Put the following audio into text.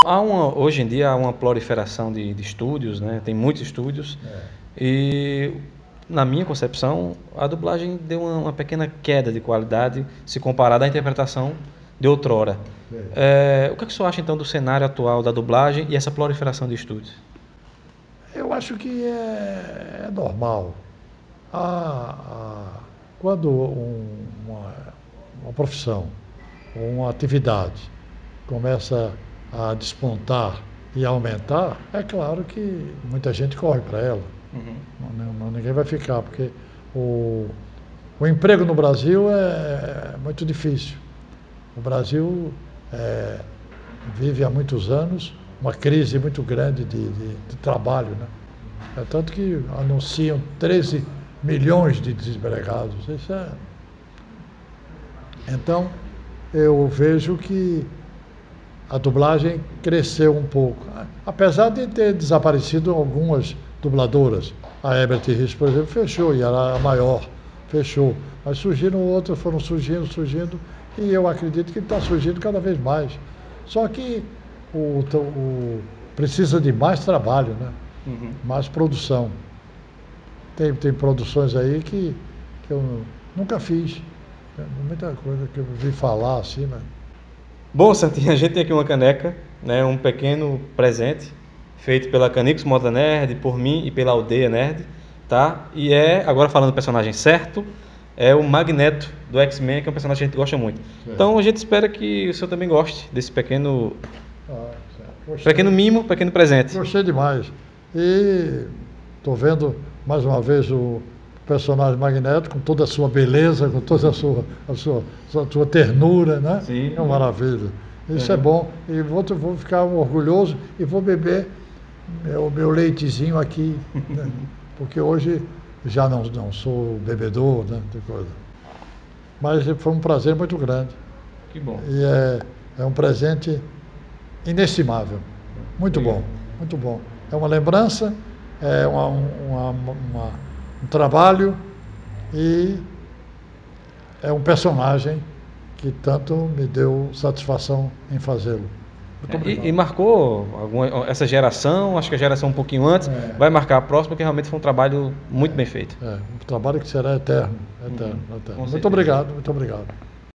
Hoje em dia há uma proliferação de estúdios, né? Tem muitos estúdios. E, na minha concepção, a dublagem deu uma pequena queda de qualidade se comparada à interpretação de outrora. O que é que o senhor acha, então, do cenário atual da dublagem e essa proliferação de estúdios? Eu acho que é normal. Ah, quando uma profissão ou uma atividade começa a despontar e aumentar, é claro que muita gente corre para ela. Ninguém vai ficar, porque o, o emprego no Brasil é muito difícil. O Brasil vive há muitos anos uma crise muito grande de trabalho, né? É tanto que anunciam 13 milhões de desempregados. Então, eu vejo que a dublagem cresceu um pouco. Apesar de ter desaparecido algumas dubladoras. A Herbert Rios, por exemplo, fechou, e era a maior, fechou. Mas surgiram outras, foram surgindo, e eu acredito que está surgindo cada vez mais. Só que precisa de mais trabalho, né? Mais produção. Tem produções aí que eu nunca fiz. Muita coisa que eu vi falar assim, mas... Bom, Santinho, a gente tem aqui uma caneca, né, um pequeno presente feito pela Canix Moda Nerd, por mim e pela Aldeia Nerd, tá? E agora falando do personagem certo, é o Magneto do X-Men, que é um personagem que a gente gosta muito. Então a gente espera que o senhor também goste desse pequeno mimo, pequeno presente. Gostei demais. E estou vendo mais uma vez o personagem Magneto com toda a sua beleza, com toda a sua ternura, né? Sim. É uma maravilha. Isso é bom. E vou ficar orgulhoso e vou beber o meu leitezinho aqui, né? Porque hoje já não sou bebedor, né? De coisa. Mas foi um prazer muito grande. Que bom. E é um presente inestimável. Muito bom, muito bom. É uma lembrança, é um trabalho e é um personagem que tanto me deu satisfação em fazê-lo. E marcou essa geração, acho que a geração um pouquinho antes, vai marcar a próxima, porque realmente foi um trabalho muito bem feito. Um trabalho que será eterno, eterno, eterno. Muito obrigado, muito obrigado.